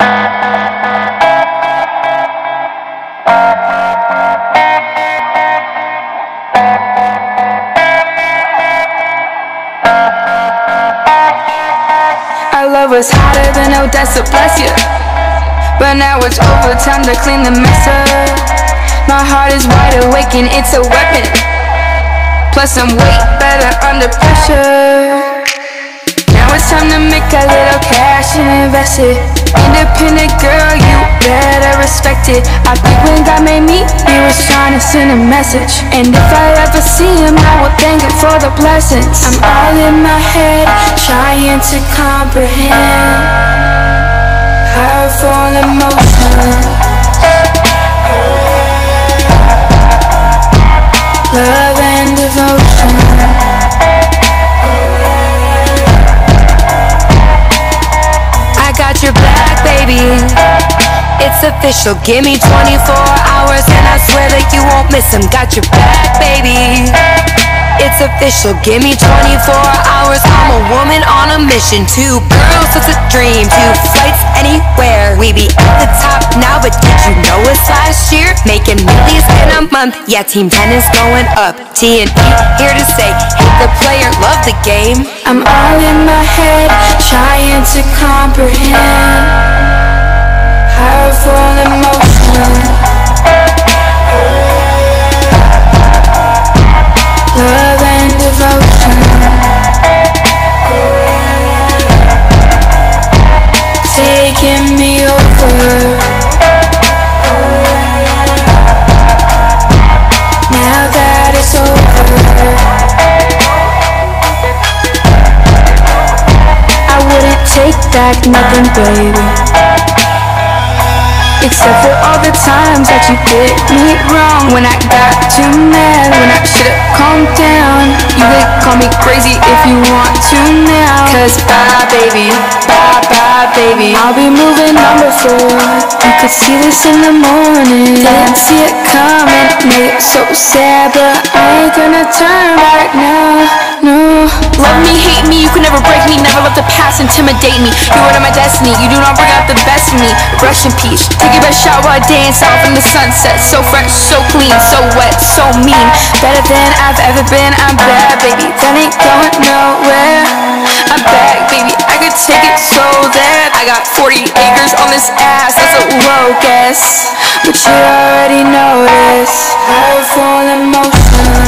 Our love was hotter than Odessa, bless ya. But now it's over, time to clean the mess up. My heart is wide awake and it's a weapon. Plus I'm way better under pressure. Now it's time to make a little cash and invest it. Independent girl, you better respect it. I think when God made me, he was trying to send a message. And if I ever see him, I will thank him for the blessings. I'm all in my head, trying to comprehend powerful emotion, love and devotion. I got your back, baby. It's official, give me 24 hours and I swear that you won't miss them. Got your back, baby. It's official, give me 24 hours. I'm a woman on a mission. 2 girls, it's a dream. 2 flights anywhere. We be at the top now, but did you know it's last year? Making millions in a month. Yeah, Team 10 is going up. T&E here to say, hate the player, love the game. I'm all in my head, trying to comprehend powerful emotion, love and devotion, taking me over. Now that it's over, I wouldn't take back nothing, baby, except for all the times that you did me wrong. When I got too mad, when I should've calmed down. You could call me crazy if you want to now. Cause bye baby, I'll be moving on before you could see this in the morning. Didn't see it coming, made it so sad, but I ain't gonna turn back now, no. Love me, hate me, you could never break me. Never let the past intimidate me. You are my destiny, you do not bring out the best in me. Brush and peach, take your best shot while I dance off in the sunset. So fresh, so clean, so wet, so mean. Better than I've ever been, I'm bad, baby. That ain't going nowhere. I'm back, baby, I could take it so that I got 40 acres on this ass, that's a low guess, but you already know this. Powerful emotion,